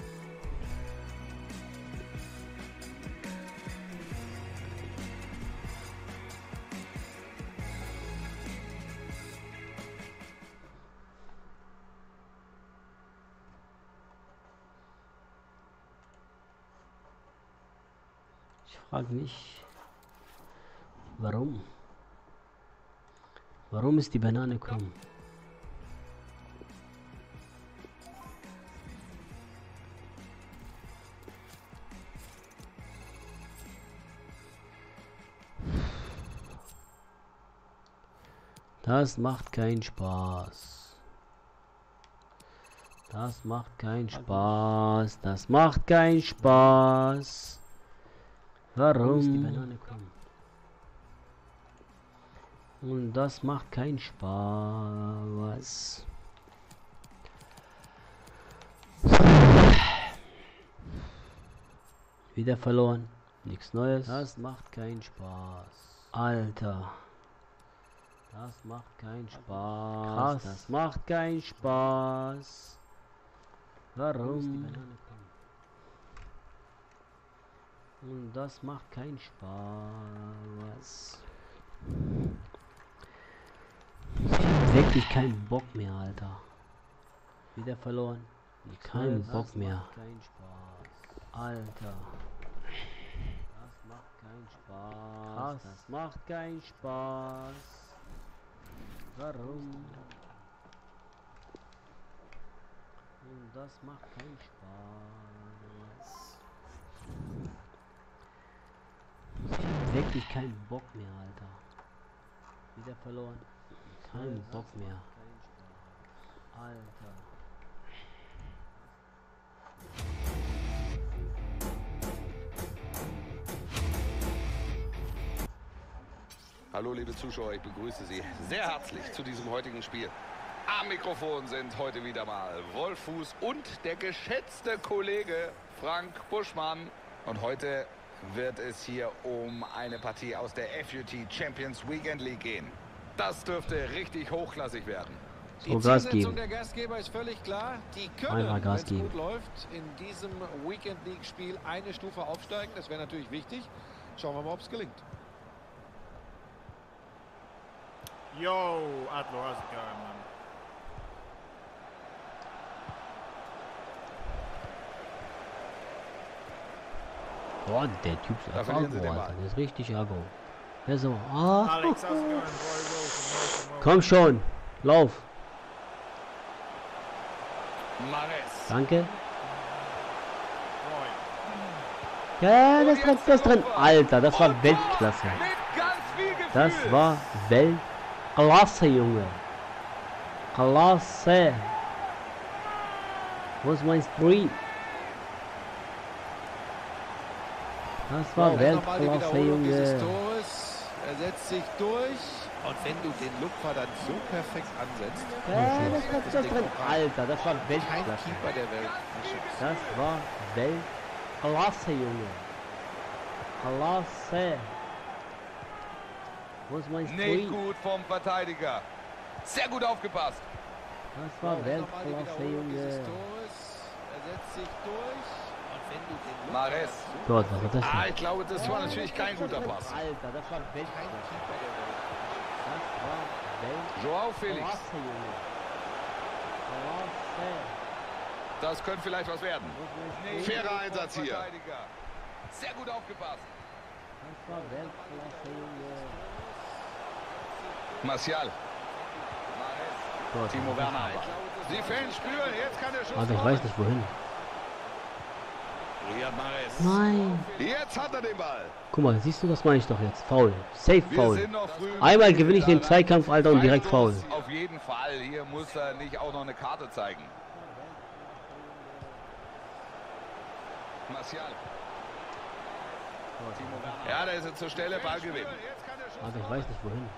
Ich frage mich, warum? Warum ist die Banane krumm? Das macht keinen Spaß. Das macht keinen Spaß. Das macht keinen Spaß. Warum? Ist die Banane krumm? Und das macht keinen Spaß. Wieder verloren. Nichts Neues. Das macht keinen Spaß. Alter. Das macht keinen Spaß. Krass. Das macht keinen Spaß. Warum? Und das macht keinen Spaß. Ich hab wirklich keinen Bock mehr, Alter. Wieder verloren. Keinen Bock mehr. Kein Spaß. Alter. Das macht keinen Spaß. Krass. Das macht keinen Spaß. Warum? Und das macht keinen Spaß. Ich hab wirklich keinen Bock mehr, Alter. Wieder verloren. Keinen Bock mehr. Alter. Hallo liebe Zuschauer, ich begrüße Sie sehr herzlich zu diesem heutigen Spiel. Am Mikrofon sind heute wieder mal Wolfuß und der geschätzte Kollege Frank Buschmann. Und heute wird es hier um eine Partie aus der F U T Champions Weekend League gehen. Das dürfte richtig hochklassig werden. Die So Gas Zielsetzung geben. der Gastgeber ist völlig klar. Die können, Einmal Gas wenn es geben. gut läuft, in diesem Weekend League Spiel eine Stufe aufsteigen. Das wäre natürlich wichtig. Schauen wir mal, ob es gelingt. Yo, Adlo, how's it going, man? Boah, der Typ ist Da einfach verlieren sie den aggro, Ball. Alter. Der ist richtig aggro. Der so, ah, Alex, how's it going? Very well from Motion komm schon, lauf. Mares. Danke. Right. Ja, Und das drin, jetzt das der drin. Kopfball. Alter, das war Und Weltklasse. Mit ganz viel Gefühl. Das war Weltklasse, Junge. Klasse. Wo ist mein Stream? Das war So, jetzt nochmal die Weltklasse, Wiederholung dieses Junge. Tores. Er setzt sich durch. Und wenn du den Lupfer dann so perfekt ansetzt, Ja, das war ist das Ding drin. vorbei. Alter, das war Kein Weltklasse. Keeper der Welt verschützt. Das war Weltklasse, Junge. Klasse. Wo ist mein Nicht Stream? gut vom Verteidiger. Sehr gut aufgepasst. Das war So, jetzt nochmal die Weltklasse, Wiederholung dieses Junge. Tores. Er setzt sich durch. Und wenn du den Lupfer Mares. dann so Gott, was war das Ah, denn? ich glaube, das war natürlich kein guter Pass. Alter, das war kein Weltklasse. Keeper der Welt. Das war Weltklasse, Joao Felix. Junge. Klasse. Das könnte vielleicht was werden. Wo ist mein Stream? Fairer Einsatz hier. Sehr gut aufgepasst. Das war Weltklasse, Junge. Martial. Gott, Timo was ist das Werner. Die Fans spüren, jetzt kann der Schuss denn? Also ich kommen. weiß nicht wohin. Riyad Mahrez. Nein. Jetzt hat er den Ball. Guck mal, siehst du, das meine ich doch jetzt. Foul. Safe Wir Foul. sind noch früh. Einmal gewinne ich den Zweikampf, Alter, und direkt Foul. Auf jeden Fall. Hier muss er nicht auch noch eine Karte zeigen. Martial. Timo Werner. Ja, da ist er zur Stelle. Ball gewinnen. Also ich weiß nicht wohin.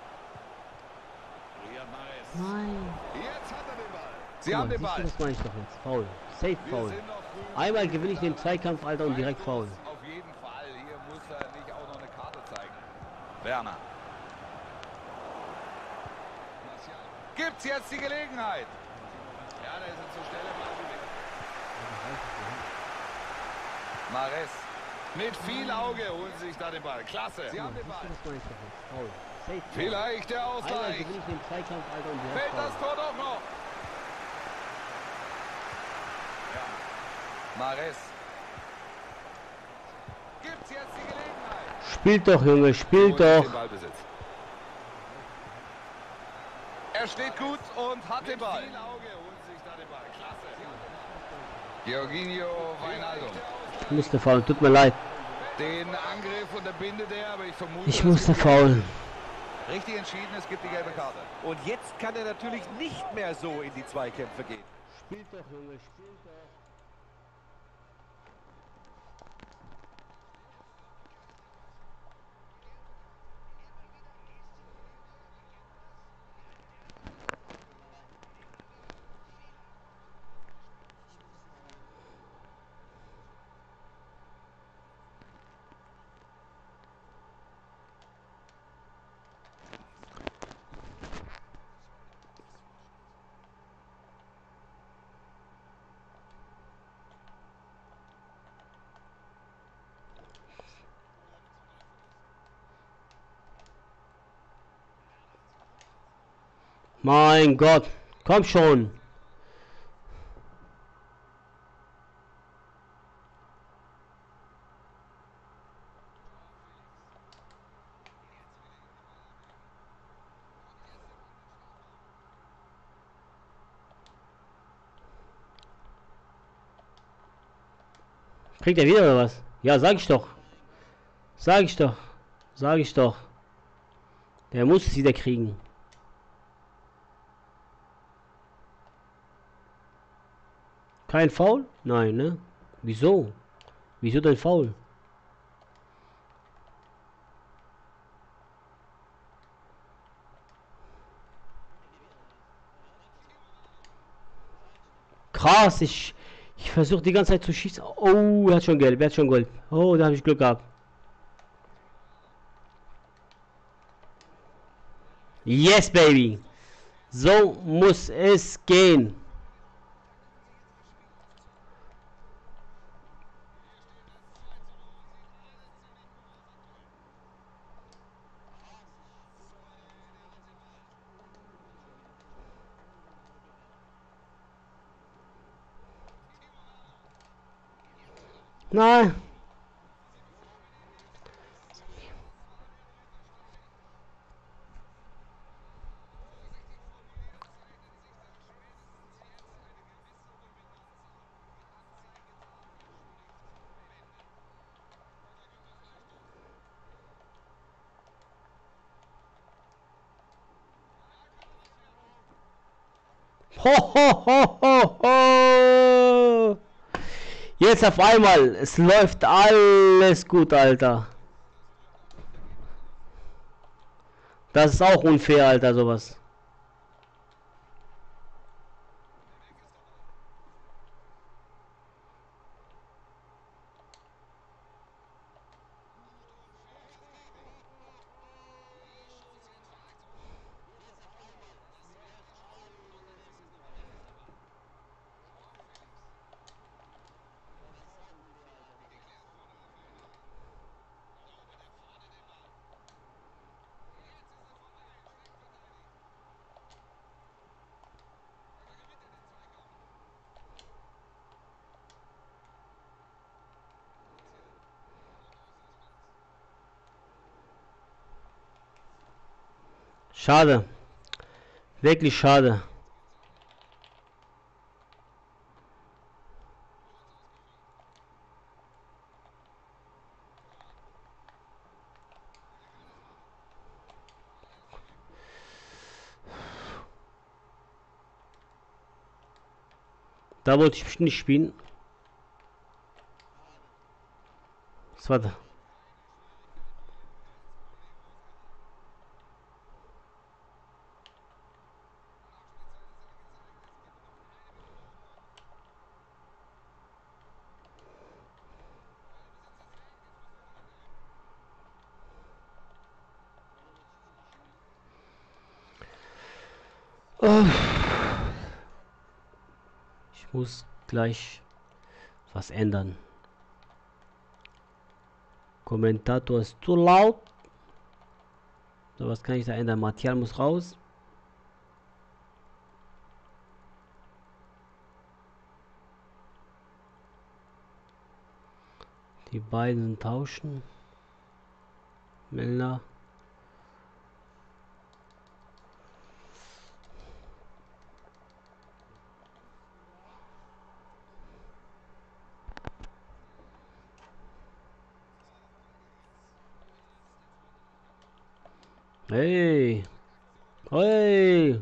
Riyad Mahrez. Nein. Jetzt hat er den Ball. Sie Guck haben mal, den siehst du, Ball. das meine ich doch jetzt. Foul. Safe Wir Foul. sind noch früh. Einmal gewinne ich den Zweikampf, Alter, und direkt Foul. Auf jeden Fall. Hier muss er nicht auch noch eine Karte zeigen. Werner. Martial. Gibt's jetzt die Gelegenheit? Ja, da ist er zur Stelle. Ball gewinnen. Mahrez. Mit viel Auge holen sie sich da den Ball. Klasse. Sie haben den Siehst du, Ball. das meine ich doch jetzt. Foul. Safe Foul. Vielleicht der Einmal Ausgleich. gewinne ich den Zweikampf, Alter, und direkt Fällt Foul. das Tor doch noch. Ja. Mahrez. Gibt's jetzt die Gelegenheit? Spielt doch, Junge, spielt Holen sich doch. den Ballbesitz. Er steht gut und hat den Ball. Jorginho Wijnaldum. Ich musste faulen, tut mir leid. Den Angriff unterbindet er, aber ich vermute... Ich es musste gibt- faulen. Richtig entschieden, es gibt die gelbe Karte. Und jetzt kann er natürlich nicht mehr so in die Zweikämpfe gehen. Spielt doch, Junge, spielt doch. Mein Gott, komm schon. Kriegt er wieder oder was? Ja, sag ich doch. Sag ich doch. Sag ich doch. Der muss es wieder kriegen. Kein Foul? Nein, ne? Wieso? Wieso denn Foul? Krass, ich, ich versuche die ganze Zeit zu schießen. Oh, er hat schon gelb, er hat schon gelb. Oh, da habe ich Glück gehabt. Yes, baby. So muss es gehen. Nein. Ho, ho, ho, ho, ho. Jetzt auf einmal, es läuft alles gut, Alter. Das ist auch unfair, Alter, sowas. Schade. Wirklich schade. Da wollte ich nicht spielen. Was war da? Oh. Ich muss gleich was ändern. Kommentator ist zu laut. So, was kann ich da ändern? Martial muss raus. Die beiden tauschen. Milner. Hey. Hey.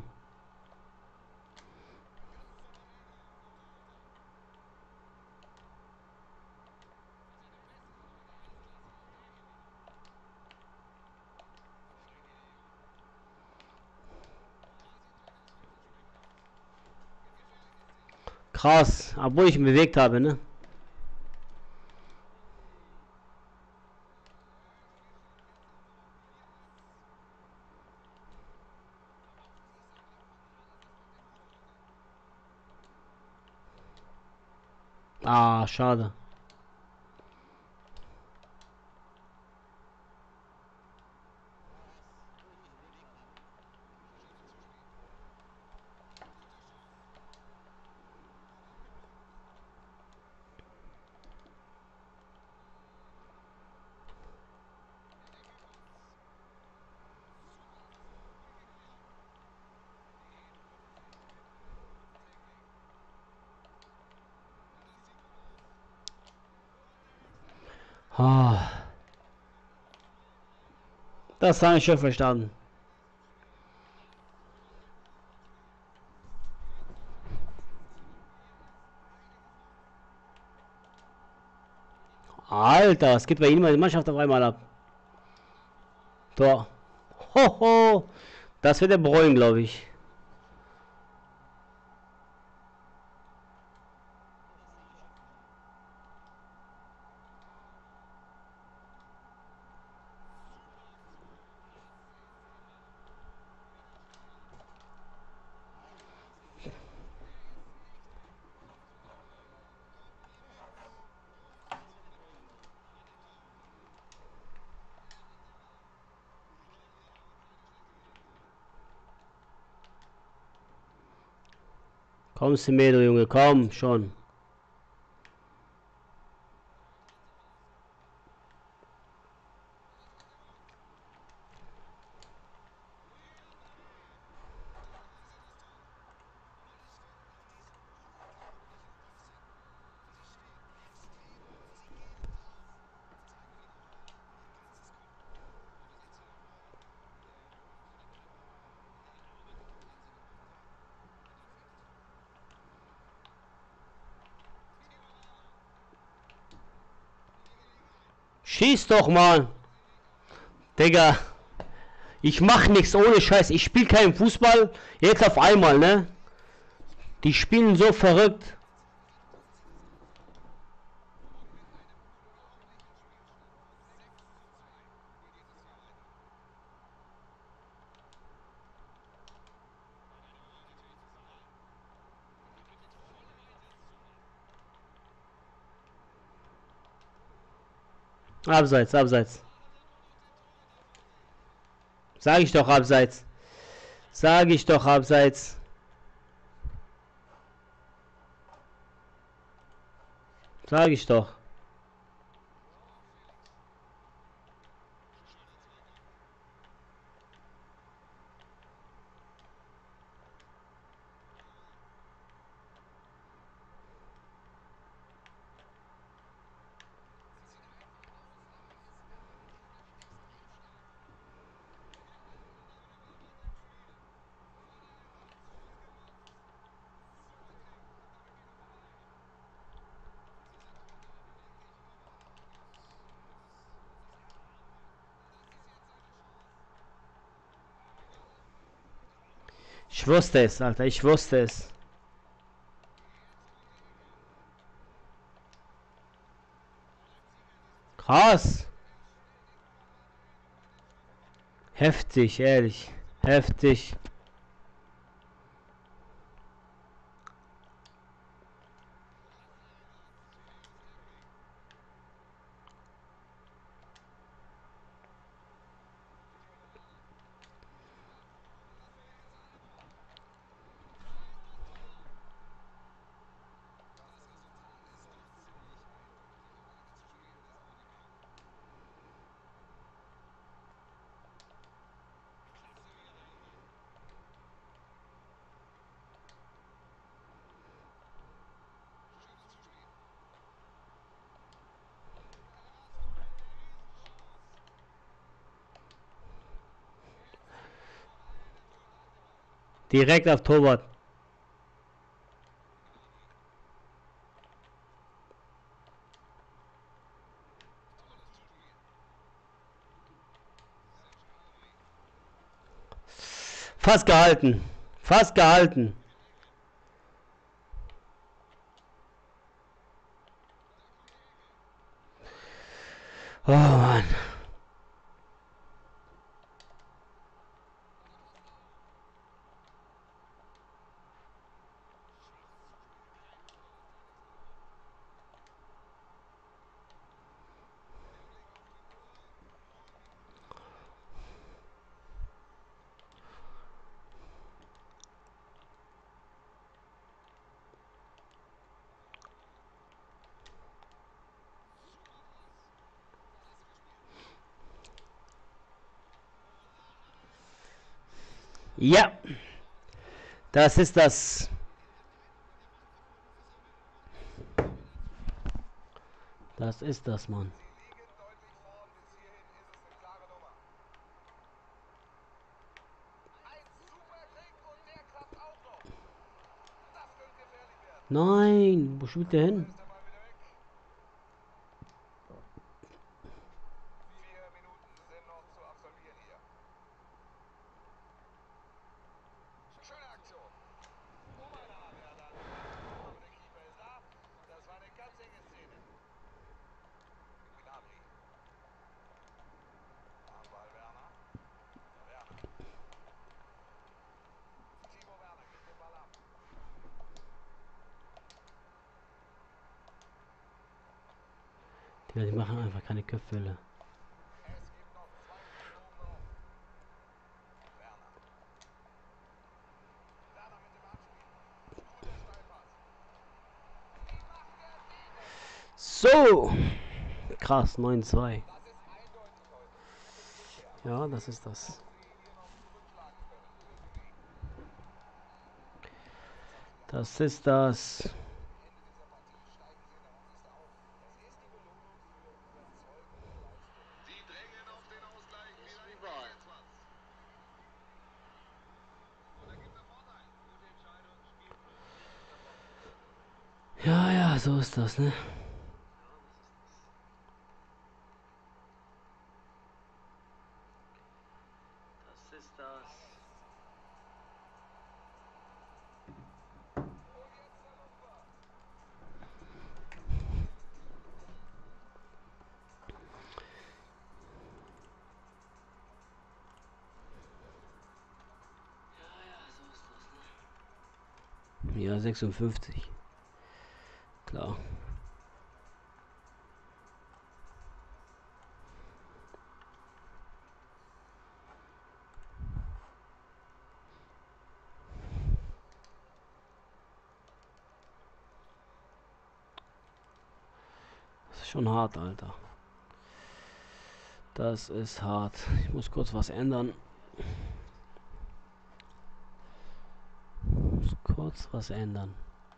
Krass, obwohl ich mich bewegt habe, ne? Ah, schade. Ah, das habe ich schon verstanden. Alter, es geht bei Ihnen mal die Mannschaft auf einmal ab. Tor. Hoho. Das wird er bereuen, glaube ich. Komm, Semedo, Junge, komm, schon. Schieß doch mal. Digga. Ich mach nichts ohne Scheiß. Ich spiele keinen Fußball. Jetzt auf einmal, ne? Die spielen so verrückt. Abseits, abseits. Sag ich doch abseits. Sag ich doch abseits. Sag ich doch. Ich wusste es, Alter, ich wusste es. Krass. Heftig, ehrlich. Heftig. Direkt auf Torwart. Fast gehalten. Fast gehalten. Oh Mann. Ja, das ist das. Das ist das, Mann. Nein, wo spielt der hin? Ja, die machen einfach keine Köpfe. So, krass, neun zwei. Ja, das ist das. Das ist das. Ja, ja, so ist das, ne? Ja, sechsundfünfzig. Klar. Das ist schon hart, Alter. Das ist hart. Ich muss kurz was ändern. Ich muss kurz was ändern.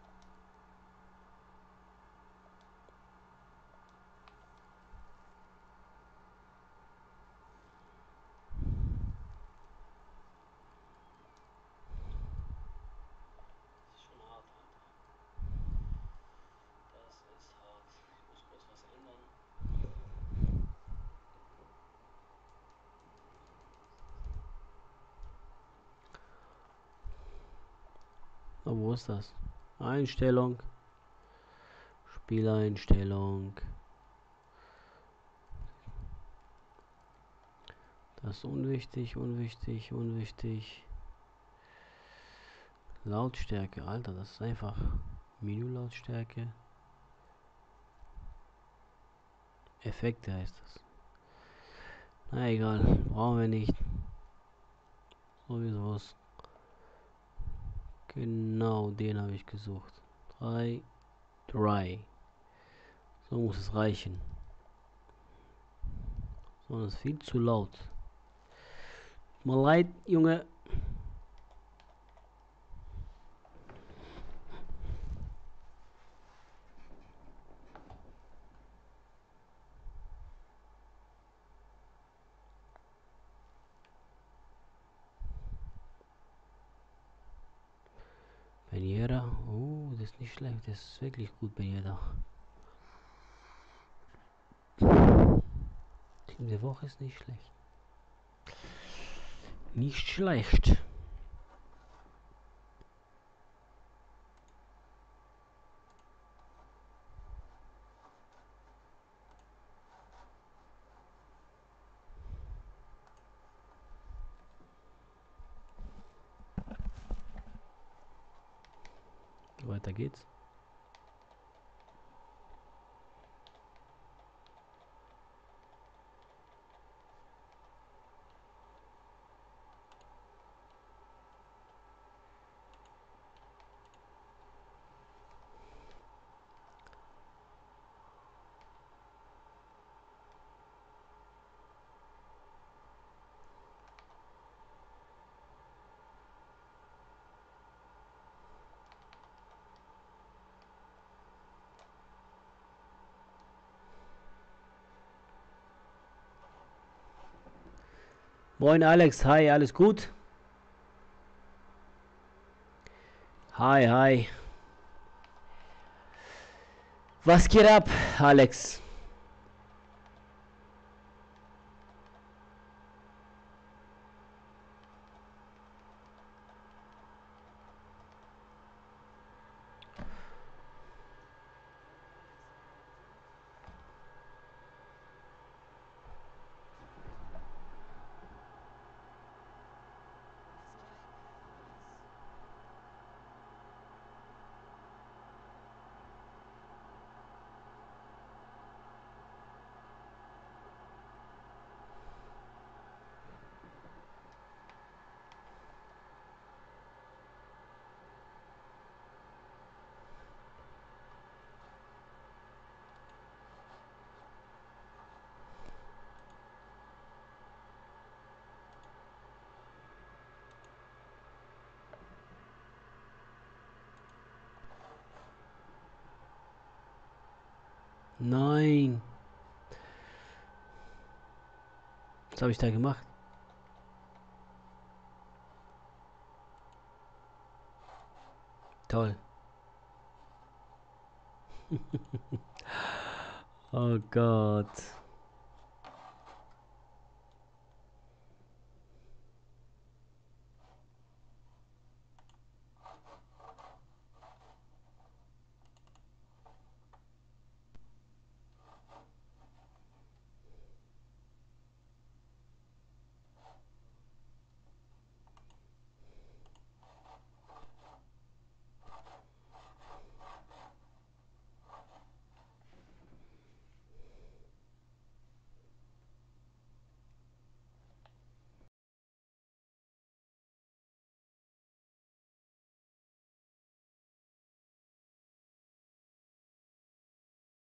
Oh, wo ist das? Einstellung. Spieleinstellung. Das ist unwichtig, unwichtig, unwichtig. Lautstärke, Alter, das ist einfach Menü-Lautstärke. Effekte heißt das. Na egal, brauchen wir nicht. Sowieso was. Genau, den habe ich gesucht. Drei. Drei. So muss es reichen. So, das ist viel zu laut. Mal leid, Junge. Benjeda. Oh, das ist nicht schlecht. Das ist wirklich gut, Benjeda. Team der Woche ist nicht schlecht. Nicht schlecht. Weiter geht's. Moin Alex, hi, alles gut? Hi, hi. Was geht ab, Alex? Nein. Was habe ich da gemacht? Toll. Oh Gott.